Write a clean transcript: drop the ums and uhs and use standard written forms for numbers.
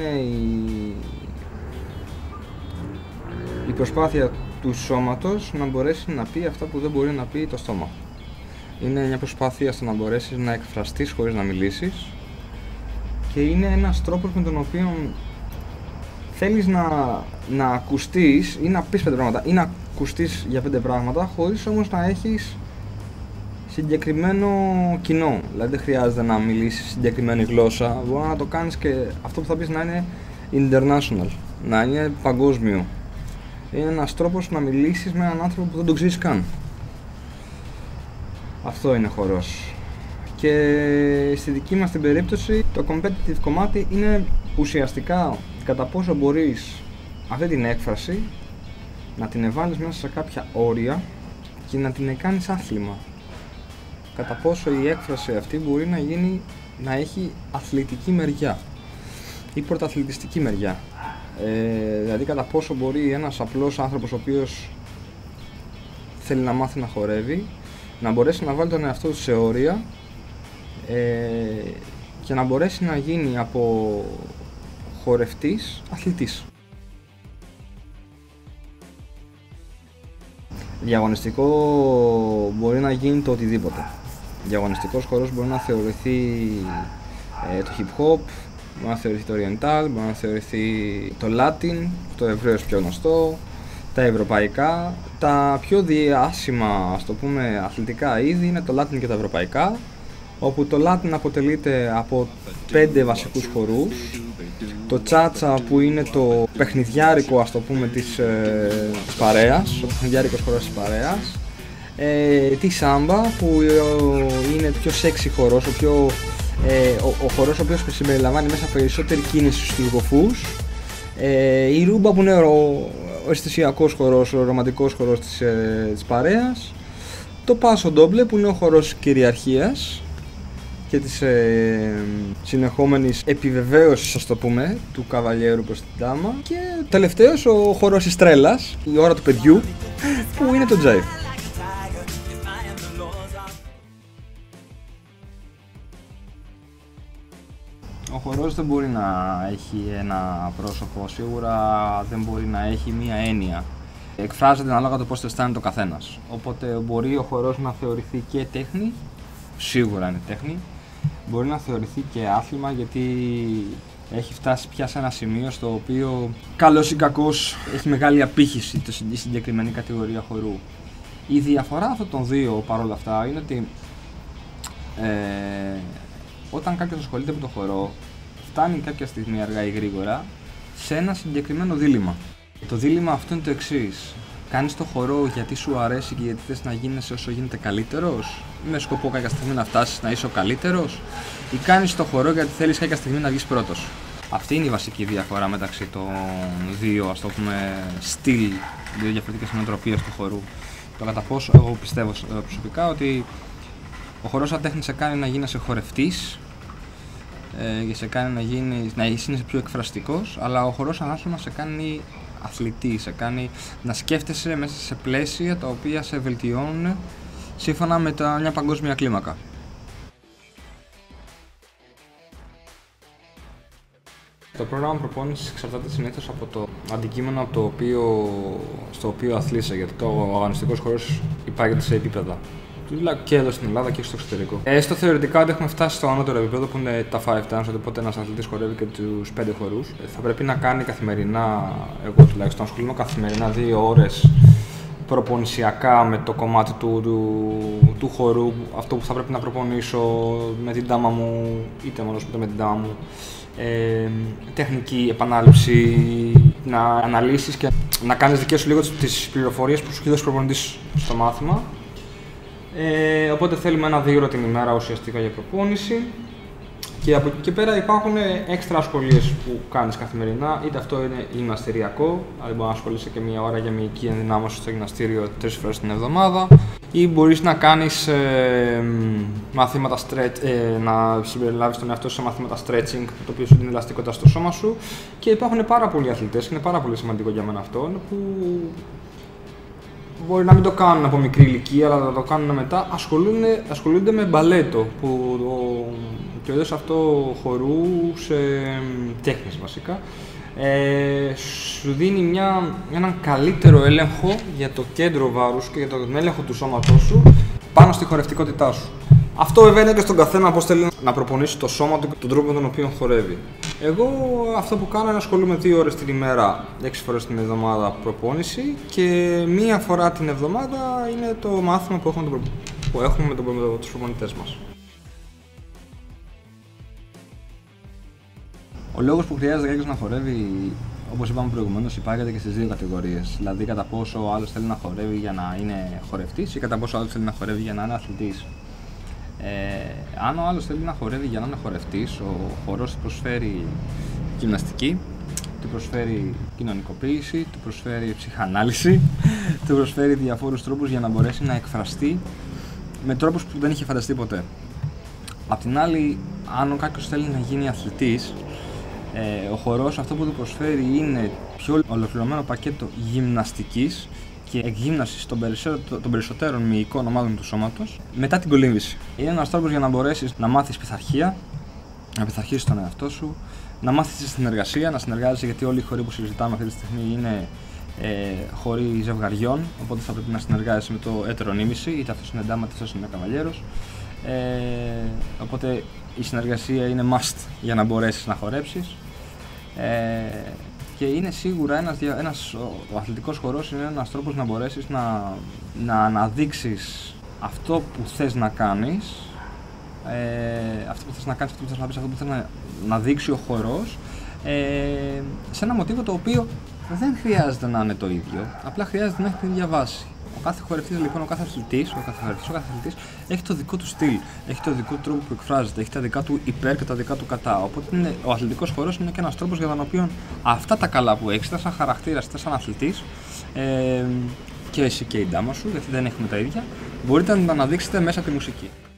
είναι η προσπάθεια του σώματος να μπορέσει να πει αυτά που δεν μπορεί να πει το στόμα. Είναι μια προσπάθεια στο να μπορέσεις να εκφραστείς χωρίς να μιλήσεις και είναι ένας τρόπος με τον οποίο θέλεις να ακουστείς ή να πεις 5 πράγματα ή να ακουστείς για 5 πράγματα χωρίς όμως να έχεις συγκεκριμένο κοινό. Δηλαδή δεν χρειάζεται να μιλήσεις συγκεκριμένη γλώσσα, μπορεί να το κάνεις και αυτό που θα πεις να είναι international, να είναι παγκόσμιο. Είναι ένας τρόπος να μιλήσεις με έναν άνθρωπο που δεν τον ξέρεις καν. Αυτό είναι χορός. Και στη δική μας την περίπτωση το competitive κομμάτι είναι ουσιαστικά κατά πόσο μπορείς αυτή την έκφραση να την εβάλεις μέσα σε κάποια όρια και να την κάνεις άθλημα. Κατά πόσο η έκφραση αυτή μπορεί να έχει αθλητική μεριά ή πρωταθλητιστική μεριά. Δηλαδή κατά πόσο μπορεί ένας απλός άνθρωπος ο οποίος θέλει να μάθει να χορεύει να μπορέσει να βάλει τον εαυτό του σε όρια και να μπορέσει να γίνει από χορευτής αθλητής. Διαγωνιστικό μπορεί να γίνει το οτιδήποτε. Διαγωνιστικός χορός μπορεί να θεωρηθεί το hip hop, μπορεί να θεωρηθεί το oriental, μπορεί να θεωρηθεί το latin, το ευρέως πιο γνωστό, τα ευρωπαϊκά. Τα πιο διάσημα, ας το πούμε, αθλητικά είδη είναι το latin και τα ευρωπαϊκά, όπου το latin αποτελείται από 5 βασικούς χορούς. Το τσάτσα που είναι το παιχνιδιάρικο, ας το πούμε, της παρέας, ο παιχνιδιάρικος χορός της παρέας. Τη σάμπα που είναι πιο sexy χορός, ο χορός ο οποίος συμπεριλαμβάνει μέσα περισσότερη κίνηση στους λιγοφούς. Η ρούμπα που είναι ο αισθησιακός χορός, ο ρομαντικός χορός της παρέας. Το πάσο ντόμπλε που είναι ο χορός κυριαρχίας και της συνεχόμενης επιβεβαίωσης, ας το πούμε, του καβαλιέρου προς την ντάμα. Και τελευταίος ο χορός της τρέλας, η ώρα του παιδιού, που είναι το τζάιβ. Ο χορός δεν μπορεί να έχει ένα πρόσωπο, σίγουρα δεν μπορεί να έχει μία έννοια. Εκφράζεται ανάλογα το πώς το αισθάνεται ο καθένας. Οπότε μπορεί ο χορός να θεωρηθεί και τέχνη, σίγουρα είναι τέχνη. Μπορεί να θεωρηθεί και άθλημα, γιατί έχει φτάσει πια σε ένα σημείο στο οποίο καλός ή κακός έχει μεγάλη απήχηση η συγκεκριμένη κατηγορία χορού. Η διαφορά αυτών των δύο παρόλα αυτά είναι ότι όταν κάποιος ασχολείται με το χορό, φτάνει κάποια στιγμή αργά ή γρήγορα σε ένα συγκεκριμένο δίλημμα. Το δίλημμα αυτό είναι το εξής. Κάνεις το χορό γιατί σου αρέσει και γιατί θες να γίνεις όσο γίνεται καλύτερος, με σκοπό κάποια στιγμή να φτάσεις να είσαι ο καλύτερος, ή κάνεις το χορό γιατί θέλεις κάποια στιγμή να βγεις πρώτος. Αυτή είναι η βασική διαφορά μεταξύ των δύο, ας το πούμε, στυλ, δύο διαφορετικές νοοτροπίες του χορού. Το κατά πόσο εγώ πιστεύω προσωπικά ότι ο χορός σαν τέχνη σε κάνει να γίνεσαι χορευτής και σε κάνει να είσαι πιο εκφραστικός, αλλά ο χορός σαν άθλημα σε κάνει αθλητή, σε κάνει να σκέφτεσαι μέσα σε πλαίσια τα οποία σε βελτιώνουν σύμφωνα με μια παγκόσμια κλίμακα. Το πρόγραμμα προπόνησης εξαρτάται συνήθως από το αντικείμενο στο οποίο αθλείσαι, γιατί ο αγωνιστικός χορός υπάρχει σε επίπεδα. Και εδώ στην Ελλάδα και στο εξωτερικό. Στο θεωρητικά ότι έχουμε φτάσει στο ανώτερο επίπεδο που είναι τα 5 dance, οπότε ένας αθλητής χορεύει και τους 5 χορούς. Θα πρέπει να κάνει καθημερινά, εγώ τουλάχιστον ασχολούμαι καθημερινά 2 ώρες προπονησιακά με το κομμάτι του χορού, αυτό που θα πρέπει να προπονήσω με την ντάμα μου, είτε μόνος με την ντάμα μου. Τεχνική επανάληψη, να αναλύσεις και να κάνεις δικές σου λίγο τις πληροφορίες που σου έχει δώσει προπονητής στο μάθημα. Οπότε θέλουμε 1-2 ώρες την ημέρα ουσιαστικά για προπόνηση. Και από εκεί και πέρα υπάρχουν έξτρα ασχολίες που κάνεις καθημερινά, είτε αυτό είναι γυμναστηριακό, δηλαδή μπορεί να ασχολείσαι και 1 ώρα για μυϊκή ενδυνάμωση στο γυμναστήριο 3 φορές την εβδομάδα, ή μπορείς να κάνεις μαθήματα να συμπεριλάβεις τον εαυτό σου σε μαθήματα stretching, το οποίο σου δίνει ελαστικότητα στο σώμα σου. Και υπάρχουν πάρα πολλοί αθλητές, είναι πάρα πολύ σημαντικό για μένα αυτό, που μπορεί να μην το κάνουν από μικρή ηλικία, αλλά να το κάνουν μετά, ασχολούνται με μπαλέτο, που το είδος αυτό χορού σε τέχνες βασικά, σου δίνει έναν καλύτερο έλεγχο για το κέντρο βάρους και για τον έλεγχο του σώματός σου πάνω στη χορευτικότητά σου. Αυτό βέβαια είναι και στον καθένα πώς θέλει να προπονήσει το σώμα του και τον τρόπο με τον οποίο χορεύει. Εγώ αυτό που κάνω είναι να ασχολούμαι 2 ώρες την ημέρα, 6 φορές την εβδομάδα προπόνηση και 1 φορά την εβδομάδα είναι το μάθημα που έχουμε με τους προπονητές μας. Ο λόγος που χρειάζεται κάποιος να χορεύει, όπως είπαμε προηγουμένως, υπάρχει και στις 2 κατηγορίες. Δηλαδή, κατά πόσο ο άλλος θέλει να χορεύει για να είναι χορευτής ή κατά πόσο ο άλλος θέλει να χορεύει για να είναι αθλητής. Αν ο άλλος θέλει να χορεύει για να είναι χορευτής, ο χορός του προσφέρει γυμναστική, του προσφέρει κοινωνικοποίηση, του προσφέρει ψυχανάλυση, του προσφέρει διαφόρους τρόπους για να μπορέσει να εκφραστεί με τρόπους που δεν είχε φανταστεί ποτέ. Απ' την άλλη, αν κάποιος θέλει να γίνει αθλητής, ο χορός αυτό που του προσφέρει είναι πιο ολοκληρωμένο πακέτο γυμναστικής και εκγύμνασης των περισσότερων μυϊκών ομάδων του σώματος μετά την κολύμβηση. Είναι ένας τρόπος για να μπορέσεις να μάθεις πειθαρχία, να πειθαρχήσεις τον εαυτό σου, να μάθεις τη συνεργασία, να συνεργάζεσαι, γιατί όλοι οι χοροί που συζητάμε αυτή τη στιγμή είναι χοροί ζευγαριών, οπότε θα πρέπει να συνεργάζεσαι με το έτερο νήμιση, είτε αυτός είναι ντάμα είτε αυτός είναι καβαλιέρος. Οπότε η συνεργασία είναι must για να μπορέσεις να χορέψεις. Και είναι σίγουρα ο αθλητικός χορός είναι ένας τρόπος να μπορέσεις να αναδείξεις αυτό που θες να κάνεις, αυτό που θες να κάνεις, αυτό που θες να πεις, αυτό που θες να δείξει ο χορός, σε ένα μοτίβο το οποίο δεν χρειάζεται να είναι το ίδιο, απλά χρειάζεται να έχει την ίδια βάση. Ο κάθε χορευτής λοιπόν, ο κάθε αθλητής έχει το δικό του στυλ, έχει το δικό του τρόπο που εκφράζεται, έχει τα δικά του υπέρ και τα δικά του κατά. Οπότε ο αθλητικός χορός είναι και ένας τρόπος για τον οποίο αυτά τα καλά που έχεις, είτε σαν χαρακτήρας, είτε σαν αθλητής, και εσύ και η ντάμα σου, γιατί δεν έχουμε τα ίδια, μπορείτε να τα αναδείξετε μέσα από τη μουσική.